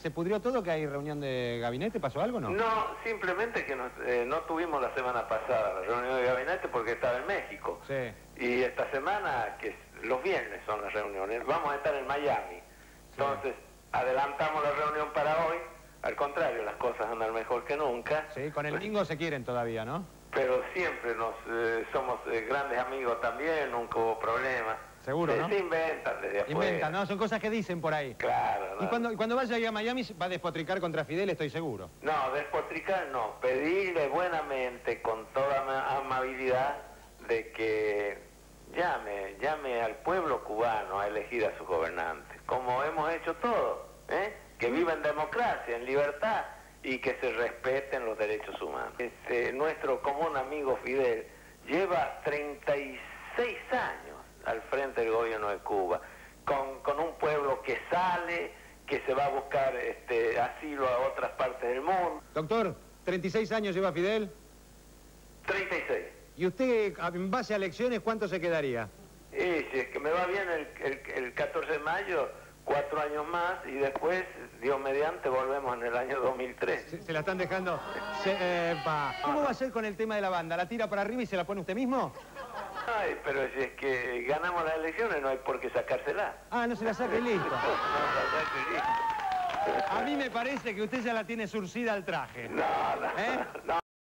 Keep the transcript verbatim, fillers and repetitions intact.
¿Se pudrió todo que hay reunión de gabinete? ¿Pasó algo o no? No, simplemente que nos, eh, no tuvimos la semana pasada la reunión de gabinete porque estaba en México. Sí. Y esta semana, que es- los viernes son las reuniones, vamos a estar en Miami. Entonces, adelantamos la reunión para hoy. Al contrario, las cosas andan mejor que nunca. Sí, con el bingo se quieren todavía, ¿no? Pero siempre nos eh, somos eh, grandes amigos también, nunca hubo problema. Seguro, Se- ¿no? Se inventan desde afuera. Inventan, ¿no? Son cosas que dicen por ahí. Claro, Y ¿no? cuando, y cuando vaya ahí a Miami va a despotricar contra Fidel, estoy seguro. No, despotricar no, pedirle buenamente, con toda ama- amabilidad, de que llame, llame al pueblo cubano a elegir a sus gobernantes, como hemos hecho todos, ¿eh? Que viva en democracia, en libertad y que se respeten los derechos humanos. Este, nuestro común amigo Fidel lleva treinta y seis años al frente del gobierno de Cuba, con, con un pueblo que sale, que se va a buscar este, asilo a otras partes del mundo. Doctor, ¿treinta y seis años lleva Fidel? treinta y seis. ¿Y usted, en base a elecciones, cuánto se quedaría? Y si es que me va bien el, el, el catorce de mayo, cuatro años más, y después, Dios mediante, volvemos en el año dos mil tres. Se, se la están dejando... Se, eh, pa. ¿Cómo va a ser con el tema de la banda? ¿La tira para arriba y se la pone usted mismo? Ay, pero si es que ganamos las elecciones, no hay por qué sacársela. Ah, no se la saque y listo. No, no, no, no, no. A mí me parece que usted ya la tiene surcida al traje. No, no, ¿Eh? no.